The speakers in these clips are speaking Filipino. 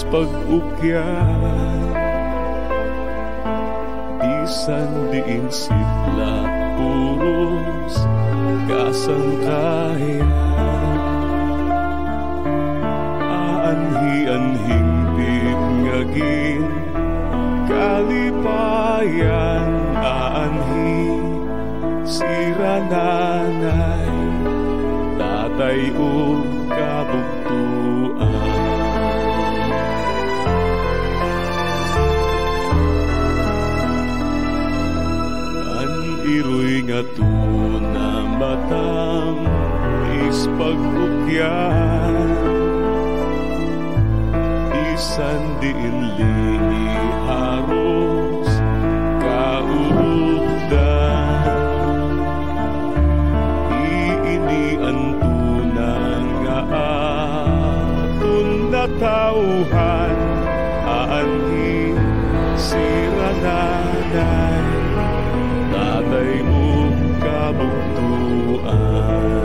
pag-ukyan, bisan diin sitla puros kasangkayan. Aanhi-anhing ngagin kalipayan, aanhi sira nanay, tatay o kabugtuan. An iroy nga na matang is pag-ukyan, bisan diin lingi haros kaurugdan. Iinian tunang nga atun na tauhan, aanhi sira nanay, tatay o kabugtuan.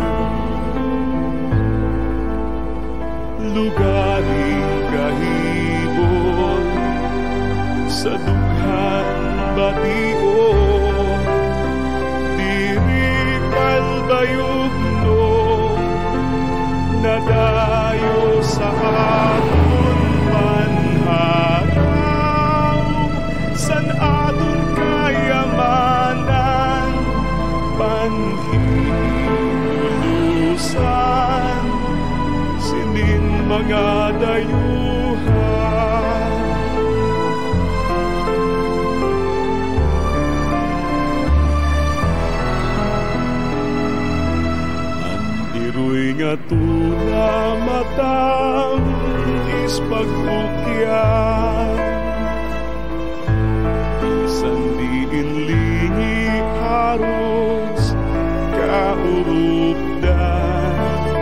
Lugaring kahibon sa dughan bation, diri Calbayog no nadayo sa aton panharaw, san aton kayamanan panghihulusan, sinin mga dayuhan. An iroy nga tula matang is pag-ukyan, bisan diin lingi haros kaurugdan.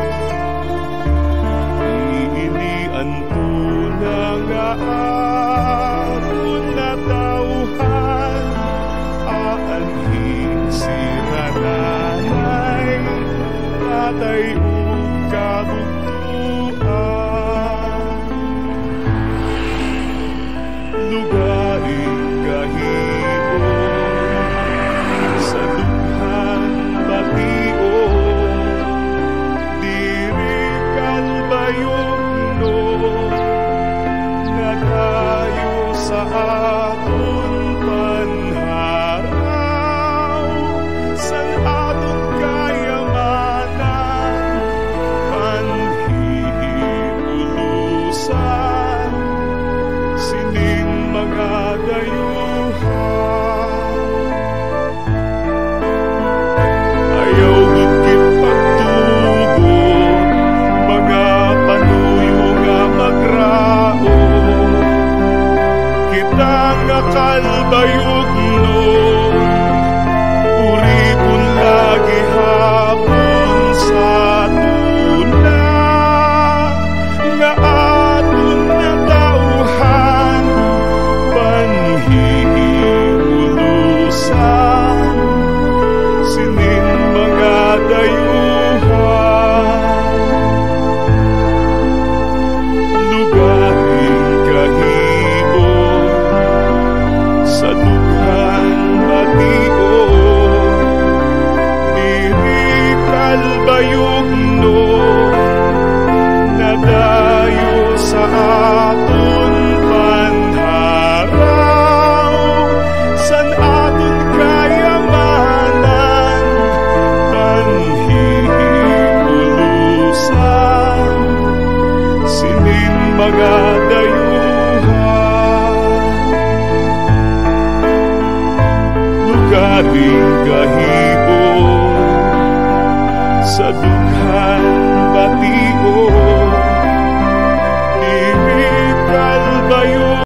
Iinian tunang nga atun na tauhan, aanhi sira nanay, tatay o kabugtuan. Lugaring kahibon sa dughan bation, diri Calbayog no nadayo sa aton panharaw, san aton kayamanan panghihulusan, sining mga dayuhan. Ayaw gudkit pagtugon, mga panuyo nga magrao, kita nga Calbayog